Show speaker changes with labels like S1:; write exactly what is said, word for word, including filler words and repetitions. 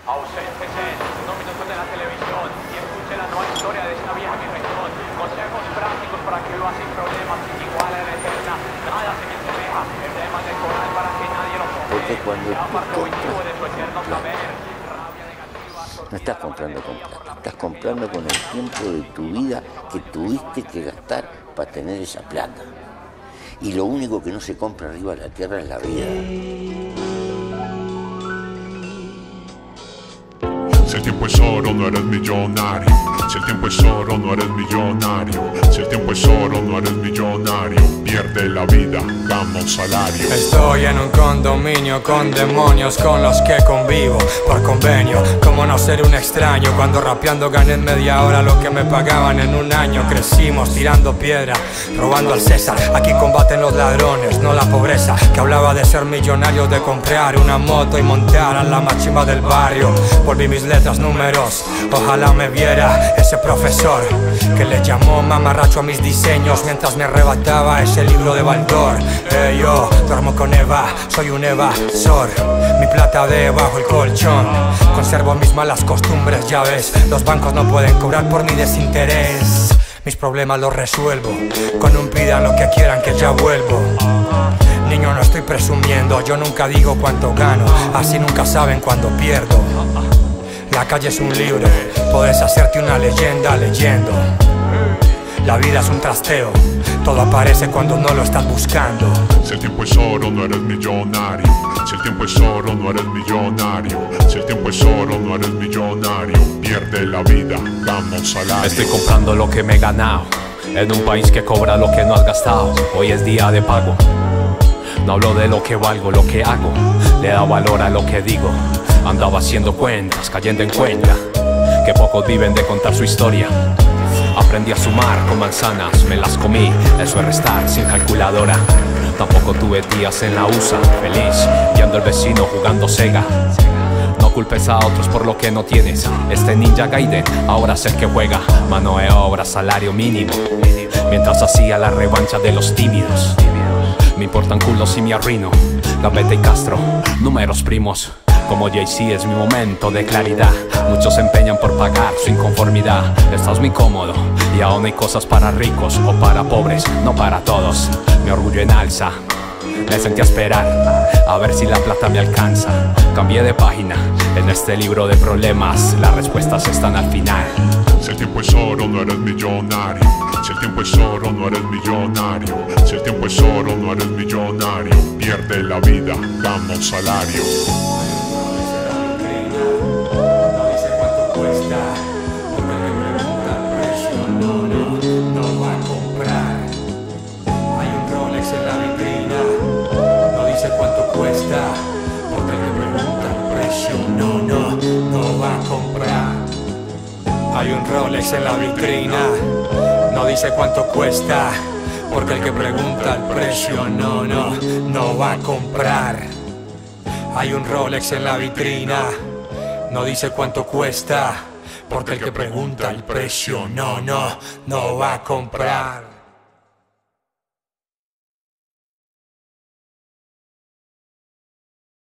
S1: Auséntese unos minutos de la televisión y escuche la nueva historia de esta vieja guerrillón. Consejos prácticos para que viva sin problemas, igual a la eterna. Nada se me asemeja. El tema del coral para que nadie lo posee.
S2: Porque cuando tú compras
S1: de su eterno saber.
S2: no estás comprando con plata, estás comprando con el tiempo de tu vida que tuviste que gastar para tener esa plata. Y lo único que no se compra arriba de la tierra es la vida.
S3: Si el tiempo es oro, no eres millonario. Si el tiempo es oro, no eres millonario. Si el tiempo es oro, no eres millonario. Pierde la vida, gana un salario.
S4: Estoy en un condominio con demonios con los que convivo por convenio. Como no ser un extraño cuando rapeando gané en media hora lo que me pagaban en un año. Crecimos tirando piedra, robando al César. Aquí combaten los ladrones, no la pobreza. Que hablaba de ser millonario, de comprar una moto y montar a la máxima del barrio. Volví mis letras, números, ojalá me viera ese profesor que le llamó mamarracho a mis diseños mientras me arrebataba ese libro de Baldor. Hey, yo duermo con Eva, soy un evasor. Mi plata debajo el colchón, conservo mis malas costumbres, ya ves. Los bancos no pueden cobrar por mi desinterés. Mis problemas los resuelvo con un pidan lo que quieran que ya vuelvo. Niño, no estoy presumiendo, yo nunca digo cuánto gano, así nunca saben cuándo pierdo. La calle es un libro, puedes hacerte una leyenda leyendo. La vida es un trasteo, todo aparece cuando no lo estás buscando.
S3: Si el tiempo es oro, no eres millonario. Si el tiempo es oro, no eres millonario. Si el tiempo es oro, no eres millonario. Pierde la vida, gana un salario.
S5: Estoy comprando lo que me he ganado en un país que cobra lo que no has gastado. Hoy es día de pago. No hablo de lo que valgo, lo que hago. Le da valor a lo que digo. Andaba haciendo cuentas, cayendo en cuenta que pocos viven de contar su historia. Aprendí a sumar con manzanas, me las comí. Eso es restar sin calculadora. Tampoco tuve días en la U S A feliz, viendo al vecino jugando Sega. No culpes a otros por lo que no tienes. Este Ninja Gaiden ahora es el que juega. Mano de obra, salario mínimo, mientras hacía la revancha de los tímidos. Me importan culos si me arruino. Gambetta y Castro, números primos. Como Jay-Z es mi momento de claridad. Muchos se empeñan por pagar su inconformidad. Estás muy cómodo y aún hay cosas para ricos o para pobres, no para todos. Mi orgullo en alza, me sentí a esperar a ver si la plata me alcanza. Cambié de página en este libro de problemas, las respuestas están al final.
S3: Si el tiempo es oro, no eres millonario. Si el tiempo es oro, no eres millonario. Si el tiempo es oro, no eres millonario. Pierde la vida, gana un salario.
S4: Porque el que pregunta el precio no, no, no va a comprar. Hay un Rolex en la vitrina, no dice cuánto cuesta. Porque el que pregunta el precio no, no, no va a comprar. Hay un Rolex en la vitrina, no dice cuánto cuesta. Porque el que pregunta el precio no, no, no va a comprar.